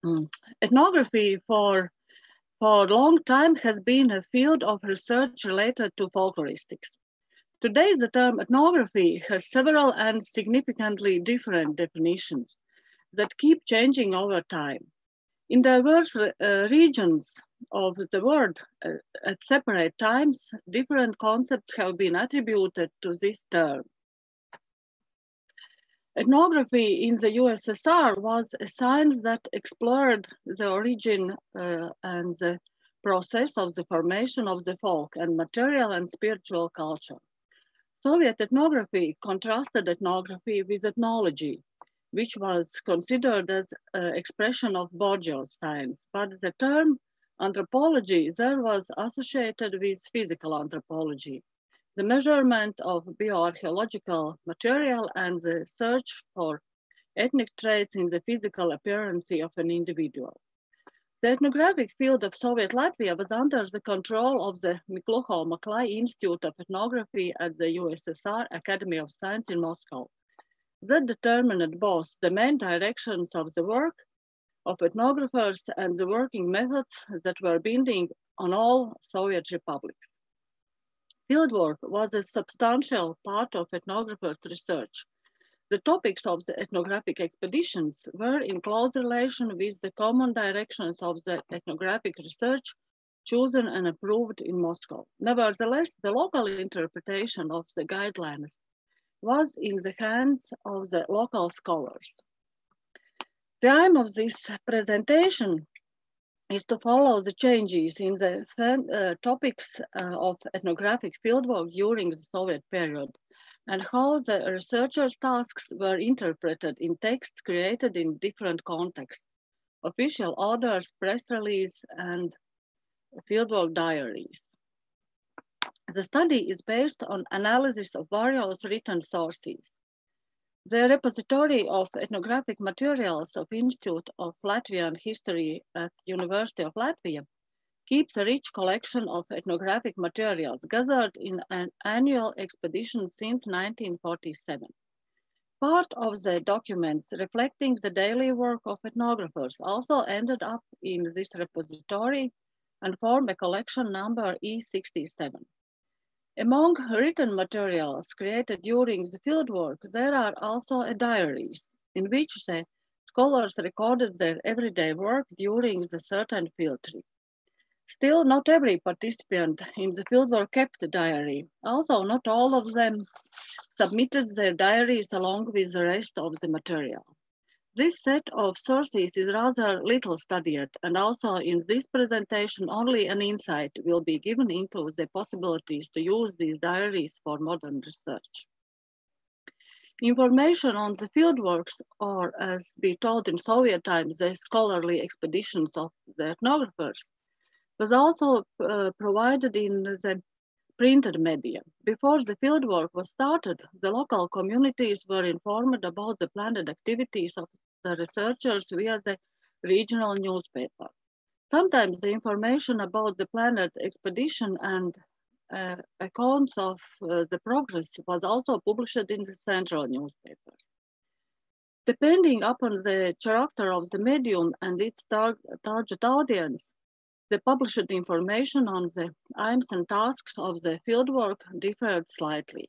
Ethnography for a long time has been a field of research related to folkloristics. Today, the term ethnography has several and significantly different definitions that keep changing over time. In diverse regions of the world at separate times, different concepts have been attributed to this term. Ethnography in the USSR was a science that explored the origin and the process of the formation of the folk and material and spiritual culture. Soviet ethnography contrasted ethnography with ethnology, which was considered as an expression of bourgeois science, but the term anthropology there was associated with physical anthropology, the measurement of bioarchaeological material and the search for ethnic traits in the physical appearance of an individual. The ethnographic field of Soviet Latvia was under the control of the Miklukho-Maklai Institute of Ethnography at the USSR Academy of Sciences in Moscow. That determined both the main directions of the work of ethnographers and the working methods that were binding on all Soviet republics. Fieldwork was a substantial part of ethnographers' research. The topics of the ethnographic expeditions were in close relation with the common directions of the ethnographic research chosen and approved in Moscow. Nevertheless, the local interpretation of the guidelines was in the hands of the local scholars. The aim of this presentation is to follow the changes in the topics of ethnographic fieldwork during the Soviet period and how the researchers' tasks were interpreted in texts created in different contexts, official orders, press release, and fieldwork diaries. The study is based on analysis of various written sources. The Repository of Ethnographic Materials of Institute of Latvian History at University of Latvia keeps a rich collection of ethnographic materials gathered in an annual expedition since 1947. Part of the documents reflecting the daily work of ethnographers also ended up in this repository and form a collection number E67. Among written materials created during the fieldwork, there are also diaries in which the scholars recorded their everyday work during the certain field trip. Still, not every participant in the fieldwork kept a diary. Also, not all of them submitted their diaries along with the rest of the material. This set of sources is rather little studied, and also in this presentation, only an insight will be given into the possibilities to use these diaries for modern research. Information on the fieldworks, or as we told in Soviet times, the scholarly expeditions of the ethnographers, was also provided in the printed media. Before the fieldwork was started, the local communities were informed about the planned activities of the researchers via the regional newspaper. Sometimes the information about the planned expedition and accounts of the progress was also published in the central newspapers. Depending upon the character of the medium and its target audience, the published information on the aims and tasks of the fieldwork differed slightly.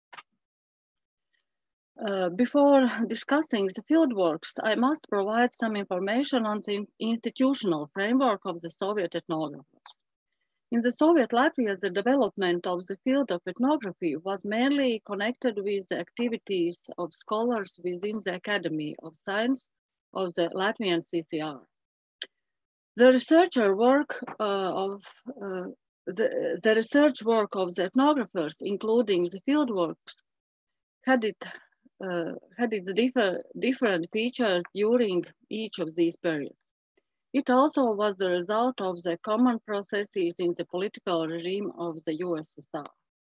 Before discussing the fieldworks, I must provide some information on the institutional framework of the Soviet ethnographers. In the Soviet Latvia, the development of the field of ethnography was mainly connected with the activities of scholars within the Academy of Sciences of the Latvian CCR. The research work of the ethnographers, including the fieldworks, had its different features during each of these periods. It also was the result of the common processes in the political regime of the USSR.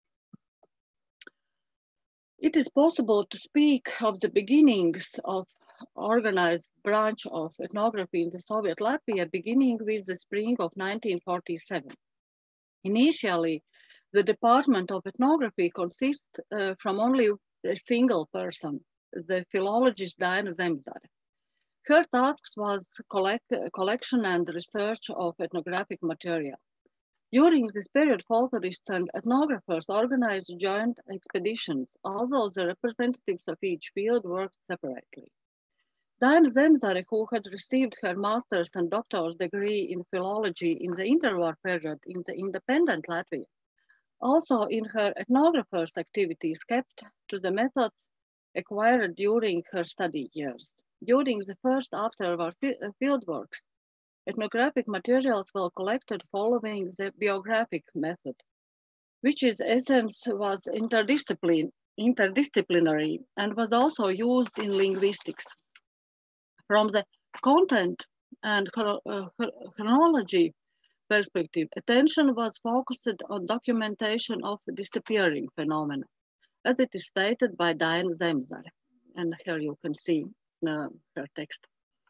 It is possible to speak of the beginnings of organized branch of ethnography in the Soviet Latvia, beginning with the spring of 1947. Initially, the Department of Ethnography consists from only a single person, the philologist Daina Zemzdare. Her tasks was collection and research of ethnographic material. During this period, folklorists and ethnographers organized joint expeditions, although the representatives of each field worked separately. Daina Zemzare, who had received her master's and doctor's degree in philology in the interwar period in the independent Latvia, also in her ethnographer's activities kept to the methods acquired during her study years. During the first afterwar fieldworks, ethnographic materials were collected following the biographic method, which in essence was interdisciplinary and was also used in linguistics. From the content and chronology perspective, attention was focused on documentation of disappearing phenomena, as it is stated by Daina Zemzare. And here you can see her text.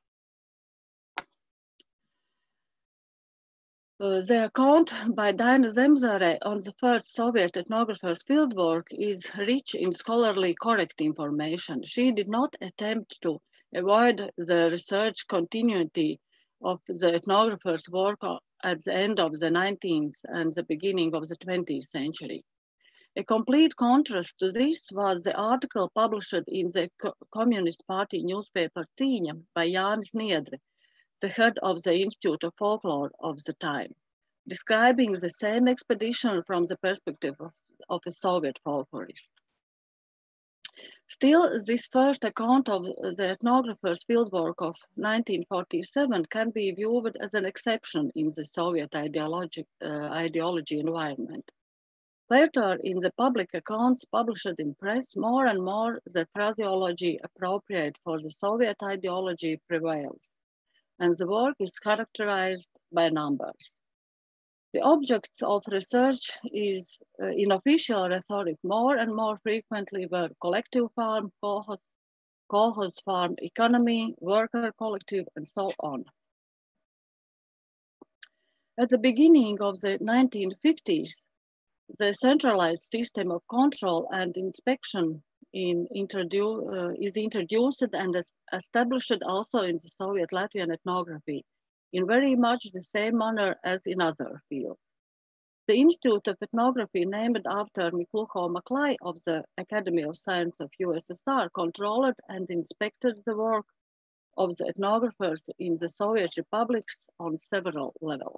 The account by Daina Zemzare on the first Soviet ethnographer's fieldwork is rich in scholarly correct information. She did not attempt to avoid the research continuity of the ethnographer's work at the end of the 19th and the beginning of the 20th century. A complete contrast to this was the article published in the Communist Party newspaper Cīņa by Jānis Niedre, the head of the Institute of Folklore of the time, describing the same expedition from the perspective of a Soviet folklorist. Still, this first account of the ethnographer's fieldwork of 1947 can be viewed as an exception in the Soviet ideology environment. Later, in the public accounts published in press, more and more the phraseology appropriate for the Soviet ideology prevails, and the work is characterized by numbers. The objects of research is in official rhetoric more and more frequently were collective farm, kolkhoz farm economy, worker collective, and so on. At the beginning of the 1950s, the centralized system of control and inspection is introduced and established also in the Soviet Latvian ethnography in very much the same manner as in other fields. The Institute of Ethnography, named after Miklukho-Maklai of the Academy of Sciences of USSR, controlled and inspected the work of the ethnographers in the Soviet republics on several levels.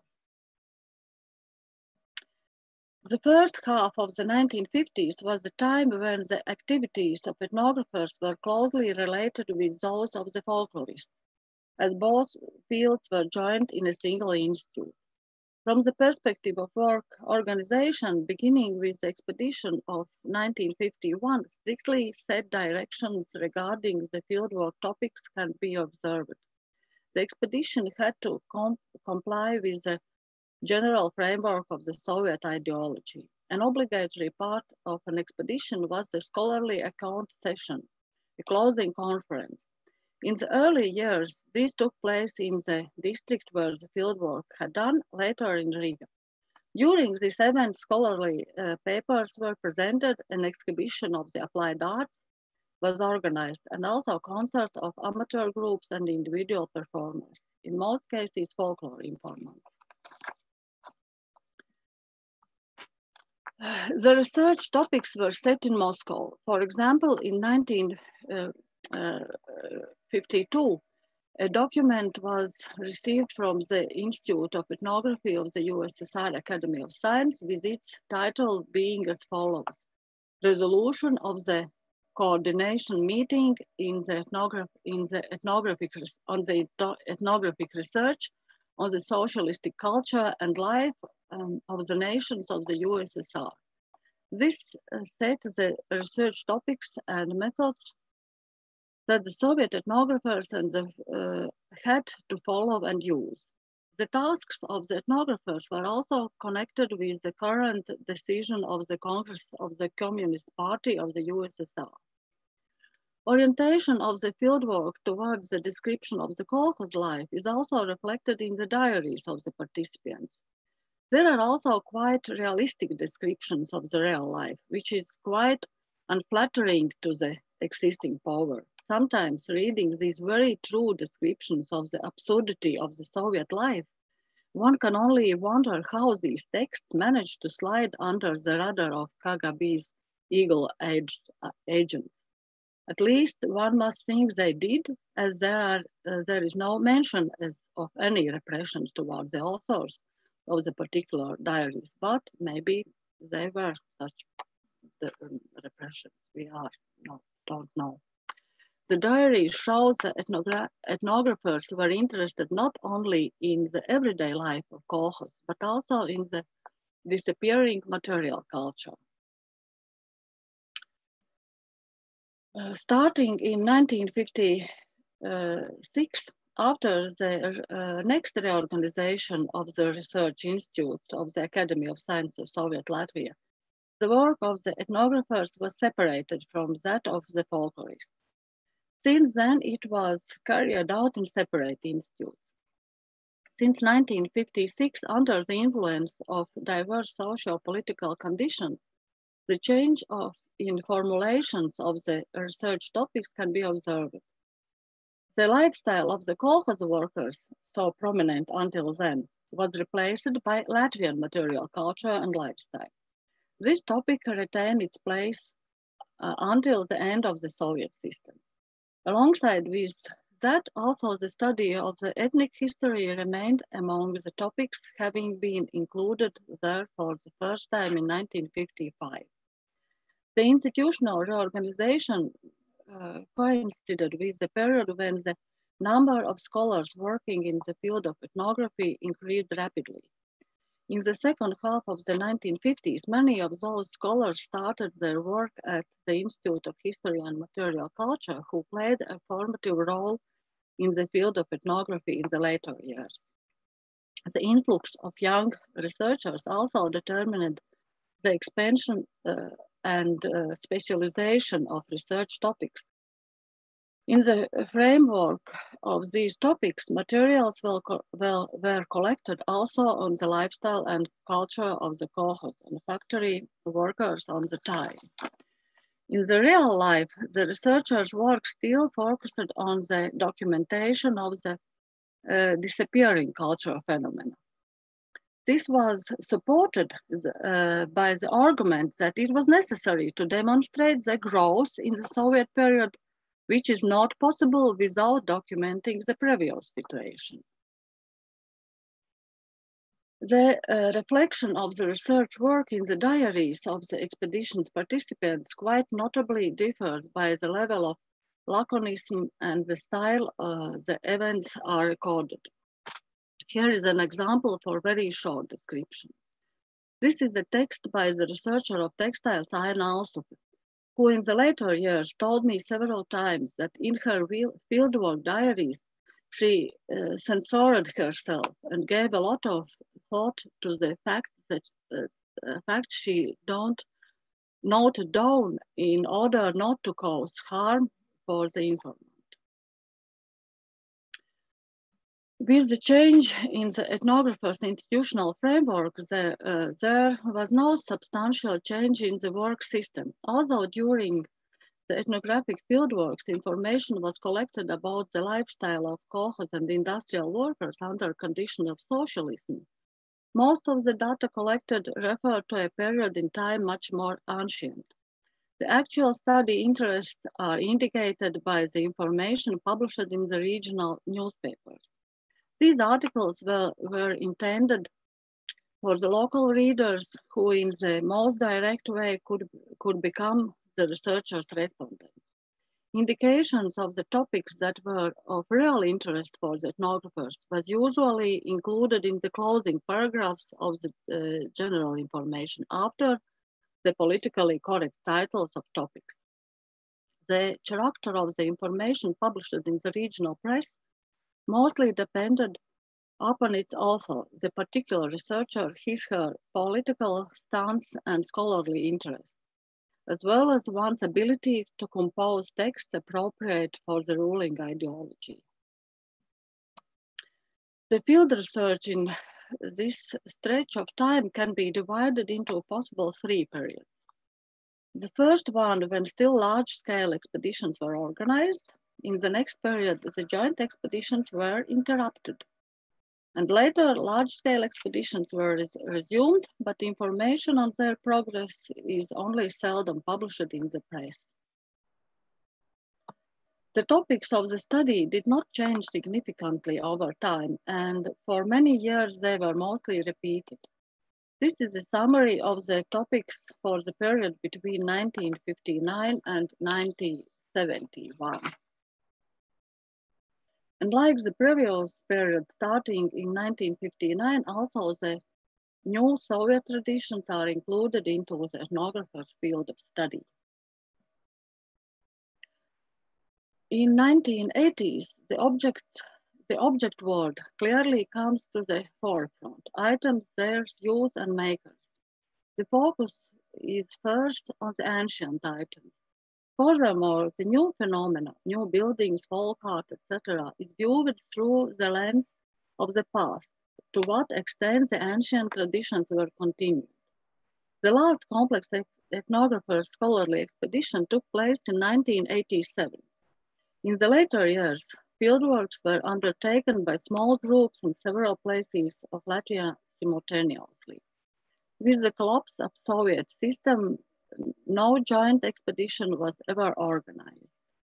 The first half of the 1950s was the time when the activities of ethnographers were closely related with those of the folklorists, as both fields were joined in a single institute. From the perspective of work organization, beginning with the expedition of 1951, strictly set directions regarding the fieldwork topics can be observed. The expedition had to comply with the general framework of the Soviet ideology. An obligatory part of an expedition was the scholarly account session, a closing conference. In the early years, this took place in the district where the fieldwork had done, later in Rīga. During this event, scholarly papers were presented, an exhibition of the applied arts was organized, and also concerts of amateur groups and individual performers, in most cases folklore informants. The research topics were set in Moscow. For example, in 1952, a document was received from the Institute of Ethnography of the USSR Academy of Sciences with its title being as follows: Resolution of the Coordination Meeting on the ethnographic research on the socialistic culture and life of the nations of the USSR. This set the research topics and methods that the Soviet ethnographers and had to follow and use. The tasks of the ethnographers were also connected with the current decision of the Congress of the Communist Party of the USSR. Orientation of the fieldwork towards the description of the kolkhoz life is also reflected in the diaries of the participants. There are also quite realistic descriptions of the real life, which is quite unflattering to the existing power. Sometimes reading these very true descriptions of the absurdity of the Soviet life, one can only wonder how these texts managed to slide under the radar of KGB's eagle-edged agents. At least one must think they did, as there is no mention of any repressions towards the authors of the particular diaries, but maybe they were such the repressions. We don't know. The diary shows that ethnographers were interested not only in the everyday life of kolkhoz, but also in the disappearing material culture. Starting in 1956, after the next reorganization of the research institutes of the Academy of Sciences of Soviet Latvia, the work of the ethnographers was separated from that of the folklorists. Since then, it was carried out in separate institutes. Since 1956, under the influence of diverse socio-political conditions, the change in formulations of the research topics can be observed. The lifestyle of the kolkhoz workers, so prominent until then, was replaced by Latvian material culture and lifestyle. This topic retained its place until the end of the Soviet system. Alongside with that, also the study of the ethnic history remained among the topics, having been included there for the first time in 1955. The institutional reorganization coincided with the period when the number of scholars working in the field of ethnography increased rapidly. In the second half of the 1950s, many of those scholars started their work at the Institute of History and Material Culture, who played a formative role in the field of ethnography in the later years. The influx of young researchers also determined the expansion and specialization of research topics. In the framework of these topics, materials were collected also on the lifestyle and culture of the kolkhoz and factory workers on the time. In the real life, the researchers' work still focused on the documentation of the disappearing cultural phenomena. This was supported by the argument that it was necessary to demonstrate the growth in the Soviet period, which is not possible without documenting the previous situation. The reflection of the research work in the diaries of the expedition's participants quite notably differs by the level of laconism and the style the events are recorded. Here is an example for very short description. This is a text by the researcher of textiles, Aina Alstupe, who in the later years told me several times that in her fieldwork diaries, she censored herself and gave a lot of thought to the fact that she don't note down in order not to cause harm for the informant. With the change in the ethnographer's institutional framework, there was no substantial change in the work system. Although during the ethnographic fieldworks, information was collected about the lifestyle of kolkhoz and industrial workers under condition of socialism, most of the data collected referred to a period in time much more ancient. The actual study interests are indicated by the information published in the regional newspapers. These articles were intended for the local readers who in the most direct way could become the researchers' respondents. Indications of the topics that were of real interest for the ethnographers was usually included in the closing paragraphs of the general information after the politically correct titles of topics. The character of the information published in the regional press mostly depended upon its author, the particular researcher, her political stance and scholarly interests, as well as one's ability to compose texts appropriate for the ruling ideology. The field research in this stretch of time can be divided into possible three periods. The first one, when still large-scale expeditions were organized. In the next period, the joint expeditions were interrupted. And later, large-scale expeditions were resumed, but information on their progress is only seldom published in the press. The topics of the study did not change significantly over time, and for many years they were mostly repeated. This is a summary of the topics for the period between 1959 and 1971. And like the previous period starting in 1959, also the new Soviet traditions are included into the ethnographer's field of study. In 1980s, the object word clearly comes to the forefront. Items, theirs, use, and makers. The focus is first on the ancient items. Furthermore, the new phenomena, new buildings, folk art, etc., is viewed through the lens of the past, to what extent the ancient traditions were continued. The last complex ethnographer scholarly expedition took place in 1987. In the later years, fieldworks were undertaken by small groups in several places of Latvia simultaneously. With the collapse of the Soviet system, no joint expedition was ever organized.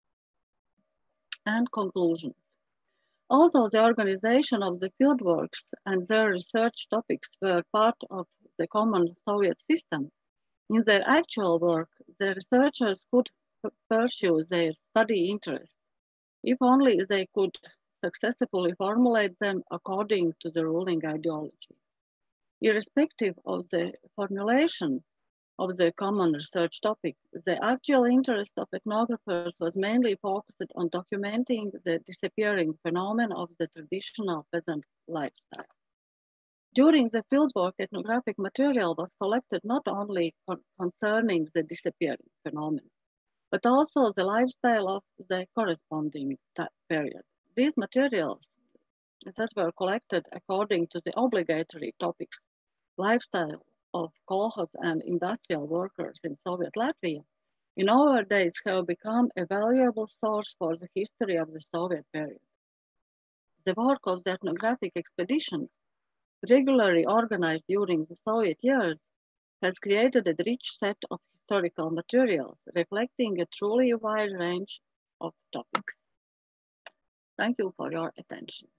And conclusions. Although the organization of the fieldworks and their research topics were part of the common Soviet system, in their actual work, the researchers could pursue their study interests, if only they could successfully formulate them according to the ruling ideology. Irrespective of the formulation of the common research topic, the actual interest of ethnographers was mainly focused on documenting the disappearing phenomenon of the traditional peasant lifestyle. During the fieldwork, ethnographic material was collected not only concerning the disappearing phenomenon, but also the lifestyle of the corresponding period. These materials that were collected according to the obligatory topics, lifestyle of kolkhoz and industrial workers in Soviet Latvia, in our days have become a valuable source for the history of the Soviet period. The work of the ethnographic expeditions, regularly organized during the Soviet years, has created a rich set of historical materials reflecting a truly wide range of topics. Thank you for your attention.